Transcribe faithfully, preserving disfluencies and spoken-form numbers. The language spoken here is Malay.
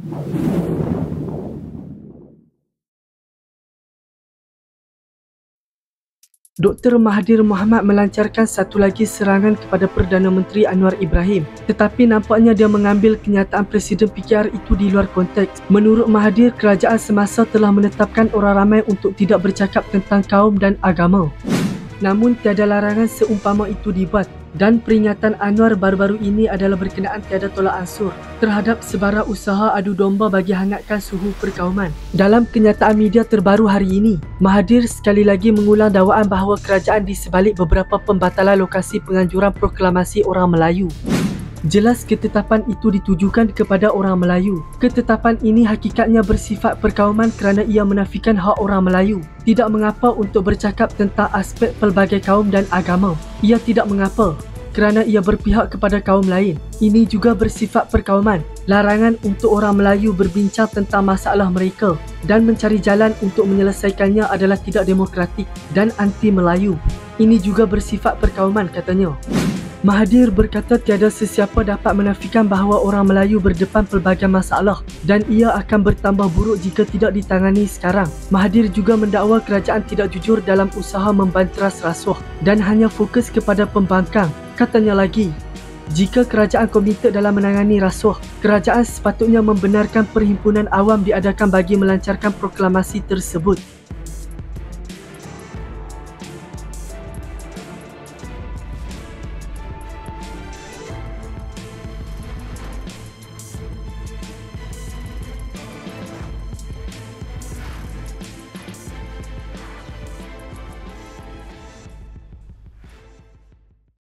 Doktor Mahathir Mohamad melancarkan satu lagi serangan kepada Perdana Menteri Anwar Ibrahim, tetapi nampaknya dia mengambil kenyataan Presiden P K R itu di luar konteks. Menurut Mahathir, kerajaan semasa telah menetapkan orang ramai untuk tidak bercakap tentang kaum dan agama. Namun tiada larangan seumpama itu dibuat, dan peringatan Anwar baru-baru ini adalah berkenaan tiada tolak ansur terhadap sebarang usaha adu domba bagi hangatkan suhu perkauman. Dalam kenyataan media terbaru hari ini, Mahathir sekali lagi mengulang dakwaan bahawa kerajaan di sebalik beberapa pembatalan lokasi penganjuran proklamasi orang Melayu. Jelas ketetapan itu ditujukan kepada orang Melayu. Ketetapan ini hakikatnya bersifat perkauman kerana ia menafikan hak orang Melayu. Tidak mengapa untuk bercakap tentang aspek pelbagai kaum dan agama. Ia tidak mengapa kerana ia berpihak kepada kaum lain. Ini juga bersifat perkauman. Larangan untuk orang Melayu berbincang tentang masalah mereka dan mencari jalan untuk menyelesaikannya adalah tidak demokratik dan anti-Melayu. Ini juga bersifat perkauman, katanya. Mahathir berkata tiada sesiapa dapat menafikan bahawa orang Melayu berdepan pelbagai masalah dan ia akan bertambah buruk jika tidak ditangani sekarang. Mahathir juga mendakwa kerajaan tidak jujur dalam usaha membanteras rasuah dan hanya fokus kepada pembangkang. Katanya lagi, jika kerajaan komited dalam menangani rasuah, kerajaan sepatutnya membenarkan perhimpunan awam diadakan bagi melancarkan proklamasi tersebut.